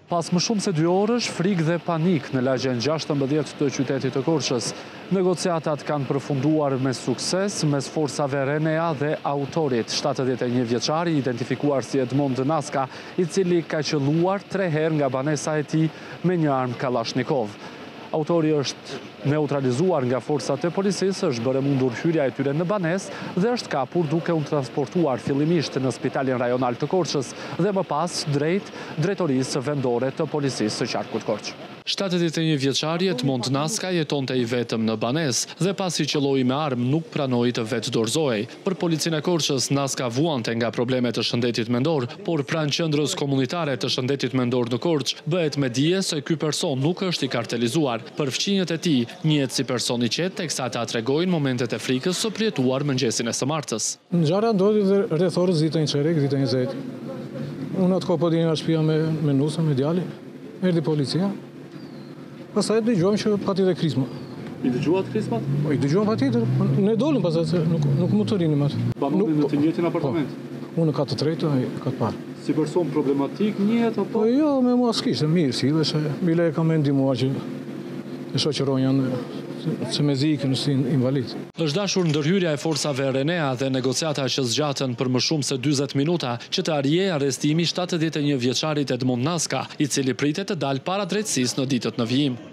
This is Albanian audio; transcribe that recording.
Pas më shumë se 2 orësh, frikë dhe panik në lagjen 16 të qytetit të Korçës. Negociatat kanë përfunduar me sukses mes forsave Renea dhe autorit, 71 vjeçari identifikuar si Edmond Naska, i cili ka qelluar 3 herë nga banesa e tij me një armë Kalashnikov. Autori është neutralizuar nga forcat e policisë, është bërë mundur hyrja e tyre në banesë dhe është kapur duke u transportuar fillimisht në Spitalin Rajonal të Korçës dhe më pas drejt drejtorisë vendore të policisë së qarkut Korç. 71 vjeçari Edmond Naska jetonte i vetëm në banesë dhe pasi qelloi me armë nuk pranoi të vetë dorëzohej. Për policinë e Korçës, Naska vuante nga problemet të shëndetit mendor, por pranë qendrës komunitare të shëndetit mendor në Korç bëhet me dije se ky person nuk është i kartelizuar. Për fqinjet e tij, njihet si person i qetë, teksa ata tregojnë momentet e frikës së përjetuar mëngjesin e së martës. Ngjarja ndodhi rreth orës 10:30, 10:20. Unë atë kohë po dini nga shtëpia me nusën, me djalin. Erdhi policia. Pastaj dëgjojmë që pati dhe krizma. I dëgjuat krizmat? I dëgjojmë patjetër. Ne dolëm pastaj se nuk mund të rinim atë. Banonin në të njëjtin apartament? Unë ka të tretë, ai ka të parë. Si person problematik njihet apo? Po jo, me mua s'kishte mirë, sillesh, bile e kam ndihmuar që e shoqëronja se me zikën si invalid. Është dashur ndërhyrja e forsave Renea dhe negociata që zgjatën për më shumë se 40 minuta që të arrijë arrestimi 71 vjeçarit Edmond Naska, i cili pritet të dalë para drejtësisë në ditët në vijim.